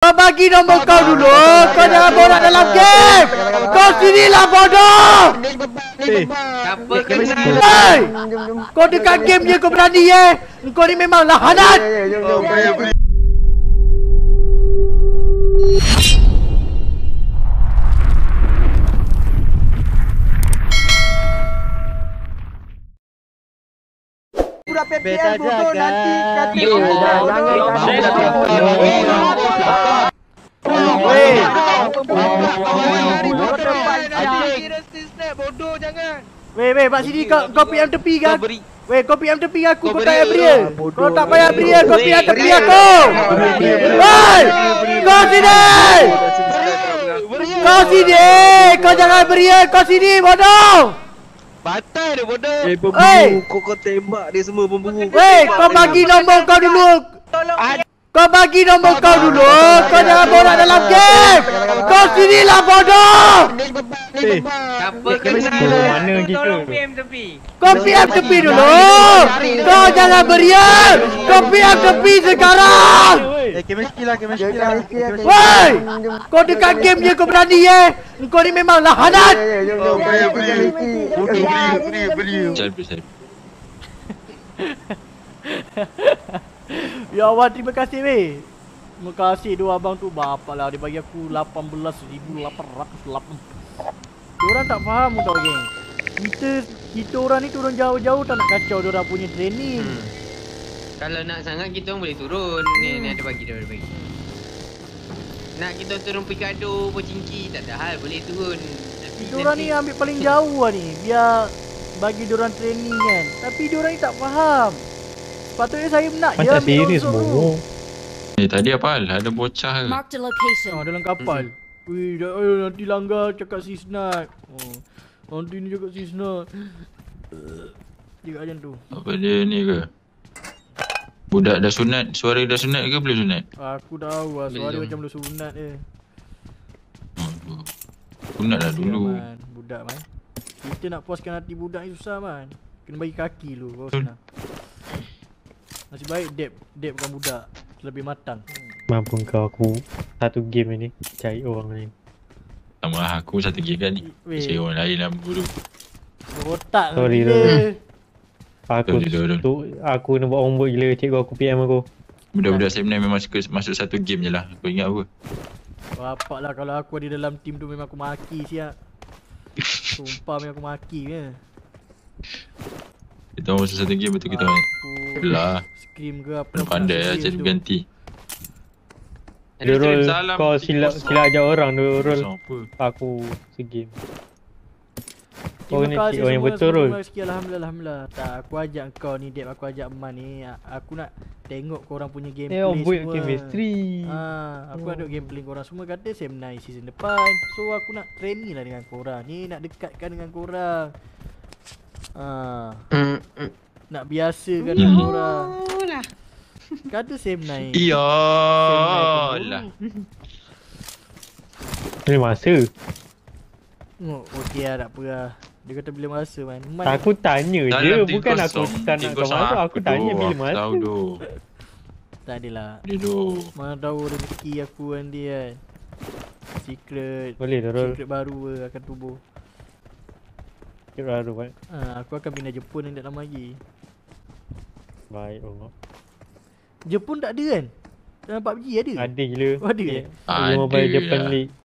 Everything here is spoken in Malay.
Kau bagi nombor kau dulu. Kau jangan borak dalam game. Kau sinilah bodoh. Apa kena? Hei, kau dekat game je kau berani Kau ni memang lahanat. Udah PPL bodoh nanti kaki. Bodoh jangan. Weh, mak sini kau PM tepi kan? Weh, kau PM tepi aku, kau tak payah beri. Kau tak payah beri, kau PM tepi aku. Weh, kau sini. Kau sini, kau jangan beri, kau sini bodoh. Batai dia bodoh. Hey, Kau tembak dia semua pemburu. weh, kau bagi nombor kau dulu. Kau bagi nombor kau dulu. Kau jangan borak dalam game. Kau sinilah bodoh. Apa kena? Mana kita? Tolong PM tepi. Kau PM tepi dulu. Kau jangan beriak. Kau PM tepi sekarang. Chemistry lah, chemistry lah. Woi, kau dekat game je kau berani Kau ni memang lahanat. Beri. Ya Allah, terima kasih weh. Terima kasih dua abang tu. Bapak lah, dia bagi aku 18,808. Diorang tak faham tau geng. Kita orang ni turun jauh-jauh tak nak kacau diorang punya training. Kalau nak sangat kita orang boleh turun. Ni ada bagi dah bagi. Nak kita turun Picado, Pocingki tak ada hal boleh turun. Tapi Diorang ni ambil paling jauh lah ni. Biar bagi diorang training kan. Tapi diorang ni tak faham. Sepatutnya saya nak je Macam ambil serius diorang bomo. Tadi apa hal? Ada bocah ke? Marked a location. dalam kapal. Wih, nanti langgar cakap si Snat. Nanti ni cakap si Snat. Dia kat macam tu. Apa dia ni ke? Budak dah sunat, suara dah sunat ke belum sunat? Aku tahu lah, suara Belum. macam belum sunat je. Aduh. Sunat dah dulu. Man, budak man. Kita nak puaskan hati budak ni susah man. Kena bagi kaki dulu baru senang. Nasib baik Dep bukan budak. Lebih matang. Mampu kau aku satu game ni cari orang ni. Sama lah aku satu game kan ni. Weh. Cari orang lain lah dulu. Berotak Sorry, gila. Aku Betul. aku nak buat homework gila, cikgu aku PM aku. Budak-budak sebenarnya memang suka masuk satu game je lah. Kau ingat apa? Bapak lah kalau aku ada dalam tim tu memang aku maki siap. Sumpah memang aku maki je. Kita orang masuk satu game betul kita orang. Aku Lah. scream ke apa. Kena pandai lah scream cari tu. ganti. Dia roll kau silap ajak orang tu roll. Apa? Aku segame. Terima ni kasih orang yang semua, betul, Rul. Rezeki Alhamdulillah. Tak, aku ajak kau ni Dep, aku ajak Man ni. Aku nak tengok korang punya gameplay Orang buat semua. chemistry. Aku nak tengok gameplay korang semua kata same night season depan. So aku nak training lah dengan korang ni, nak dekatkan dengan korang. Nak biasakan dengan korang. Lah. Kata same night. Iyalah. Ni masa. Okey lah, tak apa lah. Dia kata bila masa man. Aku tanya Dalam je, tim bukan aku kosong, tak tim nak kau kosong masuk. Aku tanya bila Aku masa. tahu tu. Tak adalah. Dia tu. Mana tahu rezeki aku nanti kan. Secret. Boleh tu roll. Secret baru akan tubuh. Kira baru kan. Aku akan pindah Jepun yang tak lama lagi. Baik Allah. Jepun tak ada kan? Dalam PUBG ada? Ada gila. Oh, ada ke? Mobile Ada Japan lah. League.